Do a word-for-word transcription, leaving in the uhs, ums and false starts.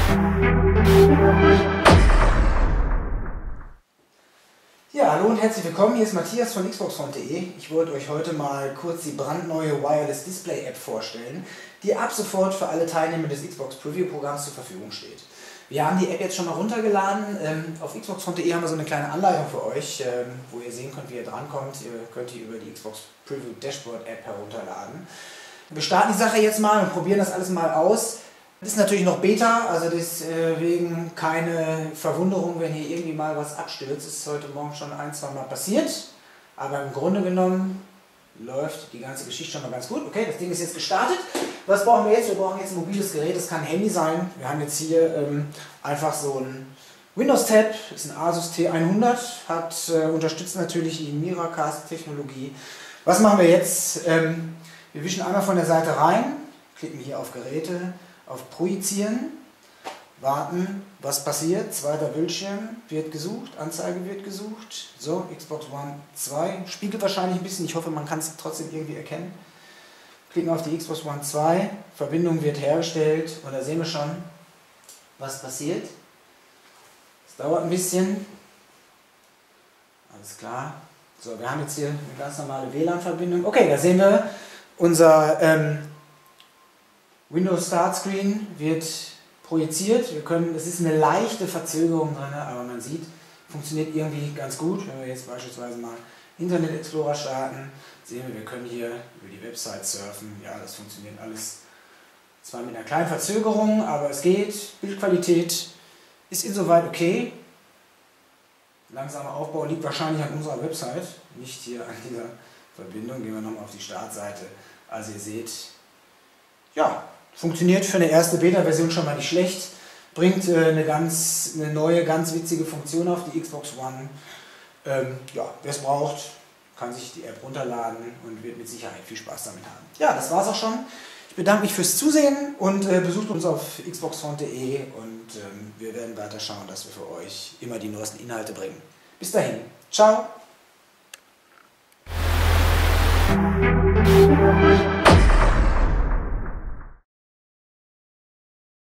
Ja, hallo und herzlich willkommen, hier ist Matthias von xboxfront punkt de. Ich wollte euch heute mal kurz die brandneue Wireless Display App vorstellen, die ab sofort für alle Teilnehmer des Xbox Preview Programms zur Verfügung steht. Wir haben die App jetzt schon mal runtergeladen. Auf xboxfront punkt de haben wir so eine kleine Anleitung für euch, wo ihr sehen könnt, wie ihr drankommt. Ihr könnt die über die Xbox Preview Dashboard App herunterladen. Wir starten die Sache jetzt mal und probieren das alles mal aus. Das ist natürlich noch Beta, also deswegen keine Verwunderung, wenn hier irgendwie mal was abstürzt. Das ist heute Morgen schon ein, zwei Mal passiert. Aber im Grunde genommen läuft die ganze Geschichte schon mal ganz gut. Okay, das Ding ist jetzt gestartet. Was brauchen wir jetzt? Wir brauchen jetzt ein mobiles Gerät, das kann ein Handy sein. Wir haben jetzt hier ähm, einfach so ein Windows-Tab, das ist ein Asus T hundert, hat, äh, unterstützt natürlich die Miracast-Technologie. Was machen wir jetzt? Ähm, wir wischen einmal von der Seite rein, klicken hier auf Geräte, auf Projizieren, warten, was passiert, zweiter Bildschirm, wird gesucht, Anzeige wird gesucht, so, Xbox One zwei, spiegelt wahrscheinlich ein bisschen, ich hoffe, man kann es trotzdem irgendwie erkennen. Klicken auf die Xbox One zwei, Verbindung wird hergestellt und da sehen wir schon, was passiert. Es dauert ein bisschen, alles klar. So, wir haben jetzt hier eine ganz normale W L A N-Verbindung. Okay, da sehen wir, unser ähm, Windows Start Screen wird projiziert. Wir können, es ist eine leichte Verzögerung drin, aber man sieht, funktioniert irgendwie ganz gut. Wenn wir jetzt beispielsweise mal Internet Explorer starten, sehen wir, wir können hier über die Website surfen. Ja, das funktioniert alles zwar mit einer kleinen Verzögerung, aber es geht. Bildqualität ist insoweit okay. Langsamer Aufbau liegt wahrscheinlich an unserer Website, nicht hier an dieser Verbindung. Gehen wir nochmal auf die Startseite. Also ihr seht, ja, funktioniert für eine erste Beta-Version schon mal nicht schlecht. Bringt äh, eine, ganz, eine neue, ganz witzige Funktion auf die Xbox One. Ähm, ja, wer es braucht, kann sich die App runterladen und wird mit Sicherheit viel Spaß damit haben. Ja, das war's auch schon. Ich bedanke mich fürs Zusehen und äh, besucht uns auf xboxfront punkt de und ähm, wir werden weiter schauen, dass wir für euch immer die neuesten Inhalte bringen. Bis dahin, ciao!